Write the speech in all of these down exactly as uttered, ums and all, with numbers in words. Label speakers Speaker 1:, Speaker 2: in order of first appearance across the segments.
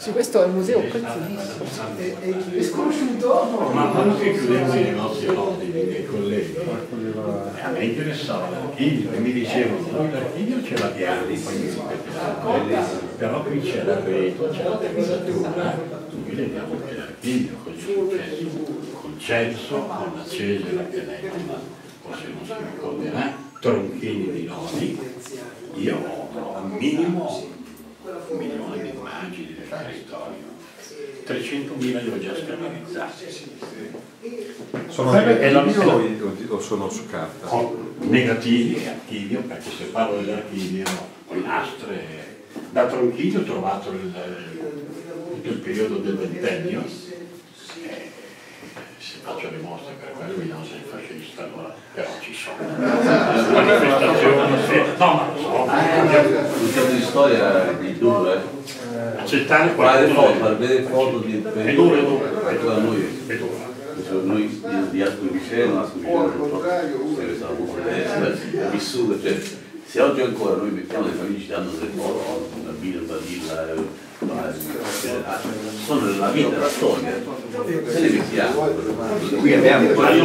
Speaker 1: Sì, questo è un museo preziosissimo. È, è, è sconosciuto?
Speaker 2: Ma quando che chiudevo i negozi lodi dei miei colleghi, a me interessava l'archivio e mi dicevano, noi l'archivio ce l'abbiamo, poi mi ripetevano, però qui c'è la rete, c'è la terminatura, noi vediamo che l'archivio, con il successo, col Celso, con la Cesare, che lei forse non si ricorderà, tronchini di lodi, io ho un minimo, un milione di immagini del territorio. trecentomila li ho già scannerizzati.
Speaker 3: Sono negativi o sono su carta?
Speaker 2: Ho negativi e archivio, perché se parlo dell'archivio ho i nastri. Da Tronchini ho trovato il, il periodo del ventennio. Se faccio le mostre per quello vediamo se è fascista, allora però ci sono manifestazioni, se... no ma lo so.
Speaker 4: Un certo di storia di due,
Speaker 2: accettare
Speaker 4: fare
Speaker 2: qualcuno
Speaker 4: foto, fare delle foto di
Speaker 2: è duro, è duro,
Speaker 4: è da noi.
Speaker 2: è duro.
Speaker 4: Noi di Ascoli Piceno, Ascoli Piceno purtroppo è stata molto diversa, è vissuta, cioè se oggi ancora noi mettiamo le famiglie ci danno delle foto, una villa, una villa, sono la vita, la storia, se le mettiamo.
Speaker 3: Qui abbiamo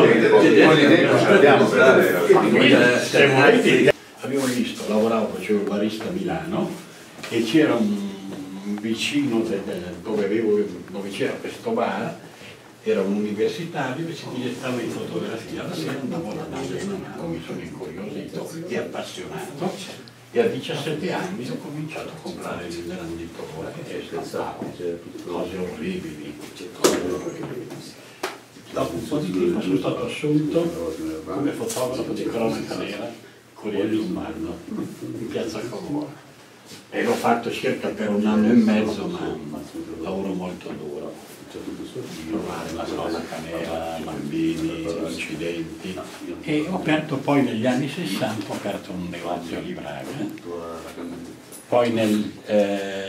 Speaker 2: abbiamo visto, lavoravo, facevo il barista a Milano e c'era un vicino de, de, dove avevo, dove c'era questo bar, era un universitario e si dilettava in fotografia, alla sera andavo alla Dana, mi sono incuriosito e appassionato. E a diciassette anni ho cominciato a comprare il granditore e stampavo cose orribili, cose orribili. Dopo un po' di tempo sono stato assunto come fotografo di cronaca nera, Corriere Lombardo, in piazza Cavour. E l'ho fatto circa per un anno e mezzo, ma un lavoro molto duro. Trovare la cronaca nera, bambini, incidenti. E ho aperto poi negli anni sessanta, ho aperto un negozio di Braga. Poi nel eh,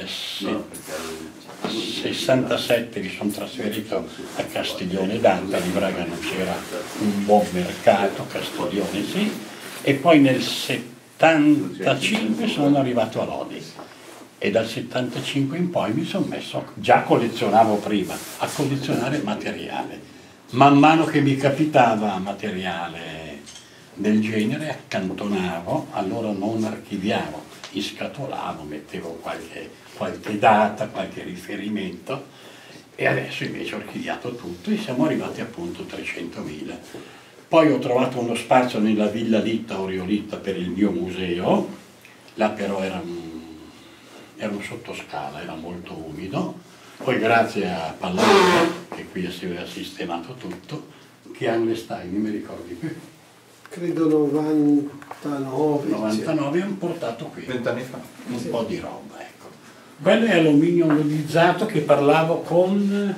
Speaker 2: sessantasette mi sono trasferito a Castiglione d'Anta, di Braga non c'era un buon mercato, Castiglione sì, e poi nel settantacinque sono arrivato a Lodi. E dal settantacinque in poi mi sono messo, già collezionavo prima, a collezionare materiale. Man mano che mi capitava materiale del genere accantonavo, allora non archiviavo, inscatolavo, mettevo qualche, qualche data, qualche riferimento e adesso invece ho archiviato tutto e siamo arrivati appunto a trecentomila. Poi ho trovato uno spazio nella Villa Litta Oriolitta per il mio museo, là però era un era un sottoscala, era molto umido, poi grazie a Pallone, che qui si aveva sistemato tutto, che anno stai, non mi ricordi più?
Speaker 1: Credo novantanove.
Speaker 2: novantanove hanno portato qui,
Speaker 3: vent'anni fa,
Speaker 2: un sì. po' di roba, ecco. Quello è alluminio anodizzato che parlavo con...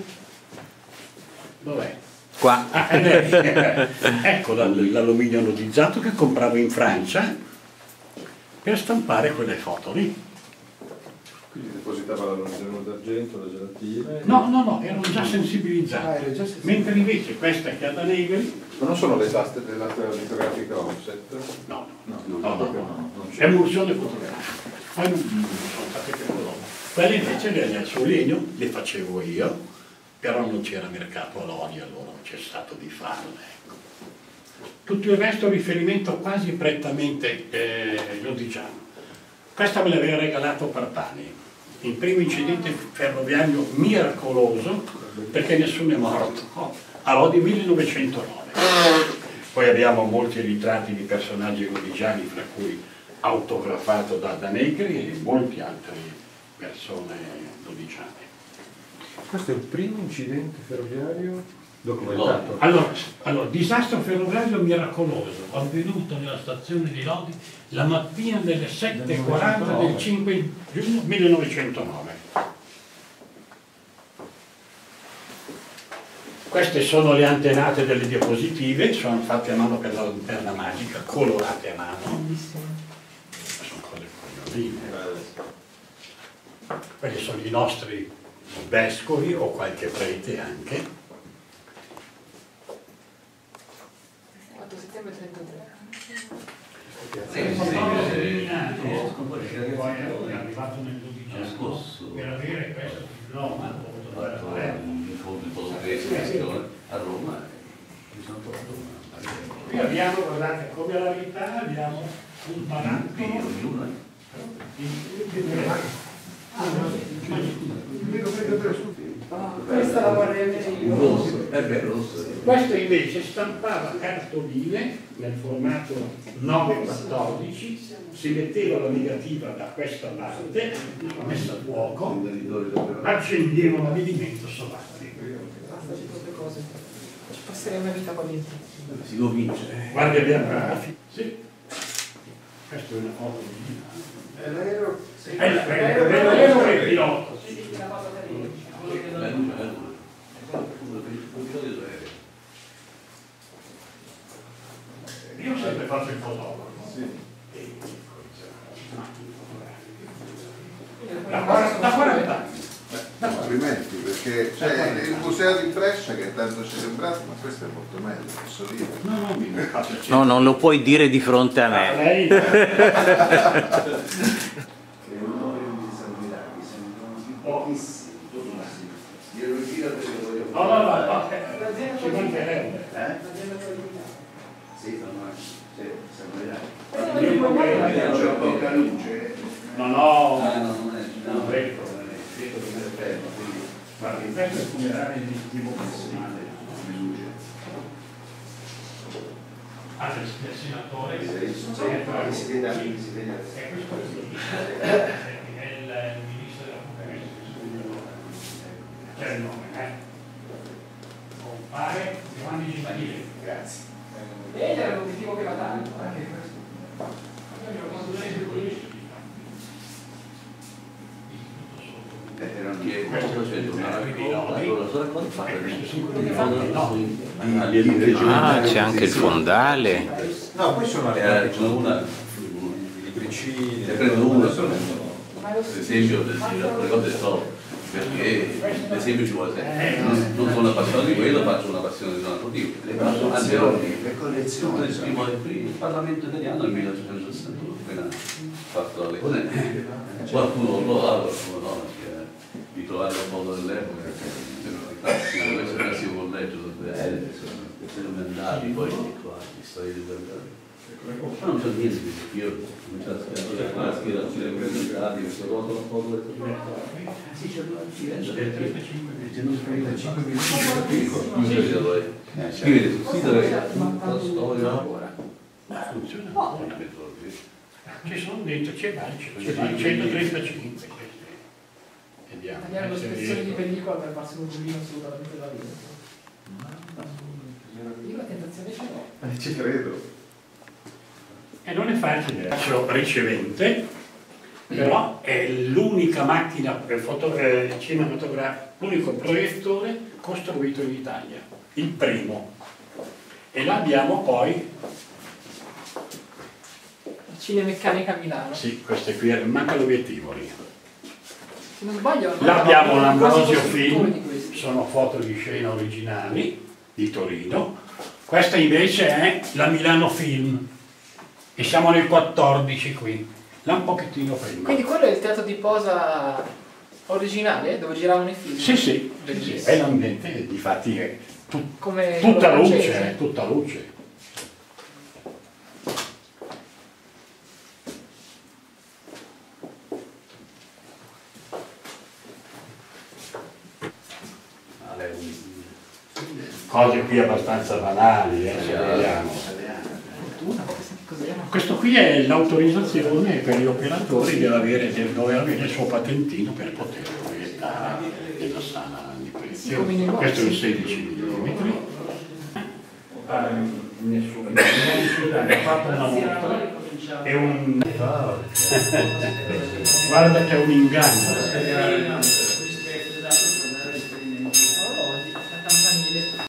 Speaker 2: dov'è?
Speaker 5: Qua.
Speaker 2: Ah, eh, ecco l'alluminio anodizzato che compravo in Francia per stampare quelle foto lì.
Speaker 3: quindi depositava l'alluminio d'argento, la gelatina.
Speaker 2: No, no, no, erano già sensibilizzati. Ah, già mentre invece questa che ha da Negri.
Speaker 3: Ma non sono le taste della litografica offset?
Speaker 2: No, no, no, no, no, no, no. È emulsione fotografica. Poi non sono state più colore. Quelle invece le sul legno le facevo io, però non c'era mercato all'olio, allora ho cessato di farle. Ecco. Tutto il resto è riferimento quasi prettamente eh, lodigiano. Questa me l'aveva regalato Parpani, il primo incidente ferroviario miracoloso, perché nessuno è morto, a Lodi millenovecentonove. Poi abbiamo molti ritratti di personaggi lodigiani, fra cui autografato da, da Negri e molti altri persone lodigiane.
Speaker 3: Questo è il primo incidente ferroviario documentato?
Speaker 2: Allora, allora, disastro ferroviario miracoloso, avvenuto nella stazione di Lodi la mattina delle sette e quaranta del cinque giugno millenovecentonove. Queste sono le antenate delle diapositive, sono fatte a mano per la lanterna magica, colorate a mano. Sono cose coglioline. Quelli sono i nostri vescovi o qualche prete anche.
Speaker 1: otto settembre trentatré.
Speaker 2: Sì, sì, poi è arrivato nel dodici per avere questo. Roma,
Speaker 4: ho fatto un incontro portoghese a Roma e mi sono trovato una.
Speaker 2: Qui abbiamo, guardate, come alla verità abbiamo un barattolo.
Speaker 4: Ognuno
Speaker 1: Questa la vorrei avere io.
Speaker 4: rosso, è vero, rosso.
Speaker 2: Questo invece stampava cartoline nel formato nove quattordici, si metteva la negativa da questa parte, messa a fuoco, accendeva l'avvenimento solare.
Speaker 1: Basta di queste cose. Ci passerei una vita qua dentro.
Speaker 4: Si convince.
Speaker 2: Guardi, abbiamo... Sì. Questa è una foto originale.
Speaker 1: È l'aereo?
Speaker 2: È l'aereo e il pilota. Io ho sempre fatto il fotografo. Da quaranta anni.
Speaker 5: Complimenti, perché c'è il museo di Brescia che è tanto celebrato, ma questo è molto meglio, posso dire.
Speaker 2: No, no, mi fa piacere.
Speaker 6: No, non lo puoi dire di fronte a me.
Speaker 2: Lei...
Speaker 5: Le onore di San Milani sono pochissimi. Glielo gira perché lo voglio
Speaker 2: No, no, no, no. Ci mancherebbe.
Speaker 5: Eh? Sì, San Milani.
Speaker 2: Non
Speaker 5: C'è poca luce.
Speaker 2: No, no,
Speaker 4: Ah, no, non è.
Speaker 2: non prego. Guarda, in questo è il funerale di tipo personale. Ah, c'è il senatore.
Speaker 5: Si vede anche, si vede anche.
Speaker 2: E questo è il ministro della conferenza. C'è il nome, eh? Compare Giovanni Giovanile.
Speaker 5: Grazie.
Speaker 1: E era l'obiettivo che va tanto, anche questo.
Speaker 4: Erano che questo c'è una allora cosa fa?
Speaker 6: Ah, c'è anche il fondale.
Speaker 3: No, poi sono
Speaker 4: Eh,
Speaker 3: arrivati
Speaker 4: c'è una
Speaker 3: i libricini.
Speaker 4: ne prendo una per esempio le cose so perché ad esempio ci vuole sempre non, non sono appassionato di quello, faccio una passione di un altro tipo le faccio anzi
Speaker 5: Le collezioni.
Speaker 4: il primo il Parlamento italiano nel milleottocentosessantuno appena fatto dalle cose qualcuno lo trovava, qualcuno no, perché di trovare la foto dell'epoca classico, questo è il classico collegio dove se non andati poi qua di storie di verdade ma non c'è niente perché io non c'è la scheda sulle presentati questo roto la foto del sì c'è trentacinque minuti scrivete sul sito la storia funziona
Speaker 2: Ci sono dentro, c'è il centotrentacinque. Vediamo.
Speaker 1: Tagliare lo spessore di pellicola per farsi un rullino assolutamente da dentro. Io la tentazione ce l'ho.
Speaker 5: Ci credo.
Speaker 2: E non è facile. Faccio ricevente, però è l'unica macchina per foto, eh, cinematografica, l'unico proiettore costruito in Italia, il primo. E l'abbiamo poi.
Speaker 1: Cinemeccanica a Milano.
Speaker 2: Sì, queste qui, manca l'obiettivo lì.
Speaker 1: Se non sbaglio,
Speaker 2: L'abbiamo
Speaker 1: no,
Speaker 2: l'Ambrosio
Speaker 1: quasi
Speaker 2: Film,
Speaker 1: di questi.
Speaker 2: sono foto di scena originali di Torino. Questa invece è la Milano Film e siamo nel quattordici qui, là un pochettino prima.
Speaker 1: Quindi quello è il teatro di posa originale dove giravano i film?
Speaker 2: Sì, sì,
Speaker 1: Bellissimo.
Speaker 2: sì, è l'ambiente, difatti è tut-
Speaker 1: Come
Speaker 2: tutta
Speaker 1: quello
Speaker 2: luce,
Speaker 1: francese.
Speaker 2: è tutta luce. Cose qui abbastanza banali, eh, se vediamo. Questo qui è l'autorizzazione per gli operatori di avere, di dover avere il suo patentino per poter proiettare nella sala di proiezione. Questo è un sedici millimetri. Nessuno, ha fatto una mostra. È un... Guarda che è un inganno.